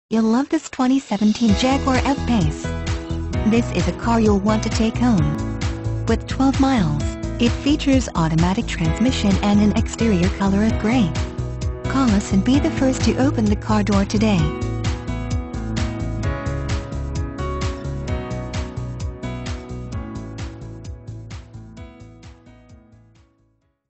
You'll love this 2017 Jaguar F-PACE. This is a car you'll want to take home. With 12 miles, it features automatic transmission and an exterior color of gray. Call us and be the first to open the car door today.